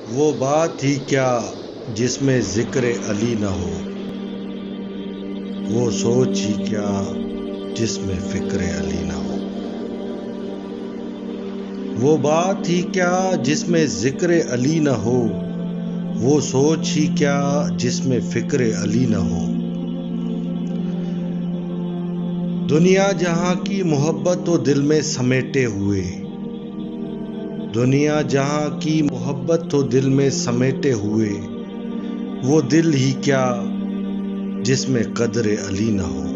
وہ بات ہی کیا جس میں ذکر علی نہ ہو، وہ سوچ ہی کیا جس میں فکر علی نہ ہو۔ وہ بات ہی کیا جس میں ذکر علی نہ ہو، وہ سوچ ہی کیا جس میں فکر علی نہ ہو۔ دنیا جہاں کی محبت و دل میں سمیٹے ہوئے، دنیا جہاں کی محبت و دل میں سمیٹے ہوئے، وہ دل ہی کیا جس میں قدر علی نہ ہو۔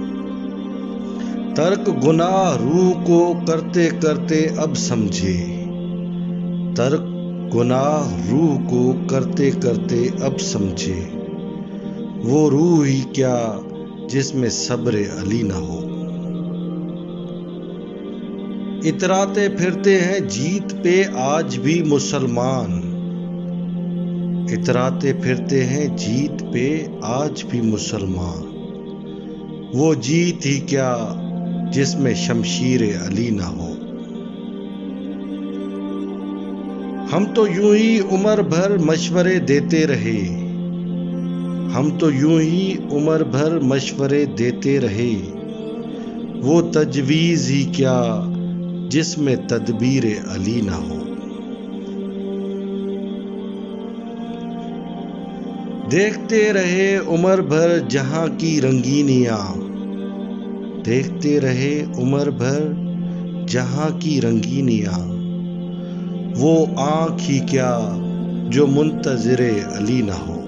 ترک گناہ روح کو کرتے کرتے اب سمجھے، ترک گناہ روح کو کرتے کرتے اب سمجھے، وہ روح ہی کیا جس میں صبر علی نہ ہو۔ اتراتے پھرتے ہیں جیت پہ آج بھی مسلمان، اتراتے پھرتے ہیں جیت پہ آج بھی مسلمان، وہ جیت ہی کیا جس میں شمشیر علی نہ ہو۔ ہم تو یوں ہی عمر بھر مشورے دیتے رہے، ہم تو یوں ہی عمر بھر مشورے دیتے رہے، وہ تجویز ہی کیا جس میں تدبیر علی نہ ہو۔ دیکھتے رہے عمر بھر جہاں کی رنگینیاں، دیکھتے رہے عمر بھر جہاں کی رنگینیاں، وہ آنکھ ہی کیا جو منتظر علی نہ ہو۔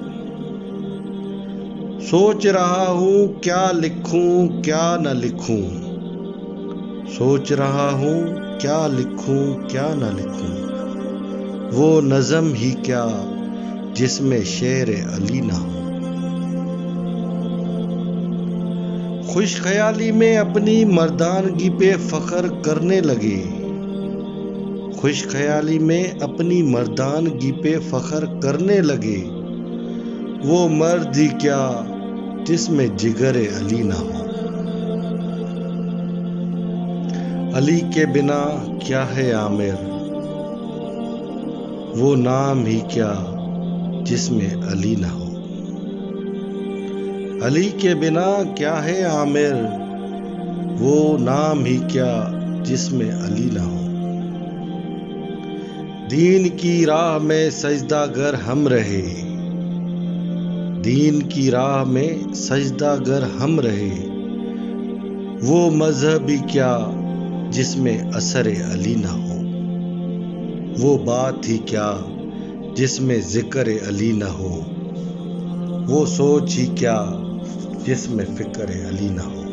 سوچ رہا ہوں کیا لکھوں کیا نہ لکھوں، سوچ رہا ہوں کیا لکھوں کیا نہ لکھوں، وہ نظم ہی کیا جس میں شعر علی نہ ہو۔ خوش خیالی میں اپنی مردانگی پہ فخر کرنے لگے، خوش خیالی میں اپنی مردانگی پہ فخر کرنے لگے، وہ مرد ہی کیا جس میں جگر علی نہ ہو۔ علی کے بنا کیا ہے عامر، وہ نام ہی کیا جس میں علی نہ ہو۔ علی کے بنا کیا ہے عامر، وہ نام ہی کیا جس میں علی نہ ہو۔ دین کی راہ میں سجدہ گر ہم رہے، دین کی راہ میں سجدہ گر ہم رہے، وہ مذہب ہی کیا جس میں اثر علی نہ ہو۔ وہ بات ہی کیا جس میں ذکر علی نہ ہو، وہ سوچ ہی کیا جس میں فکر علی نہ ہو۔